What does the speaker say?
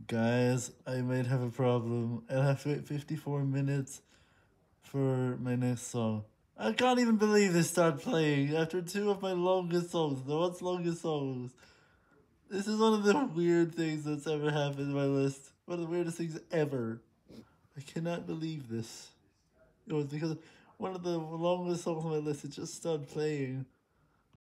Guys, I might have a problem. I'll have to wait 54 minutes for my next song. I can't even believe they start playing after two of my longest songs. The world's longest songs. This is one of the weird things that's ever happened in my list. One of the weirdest things ever. I cannot believe this. It was because one of the longest songs on my list, it just stopped playing.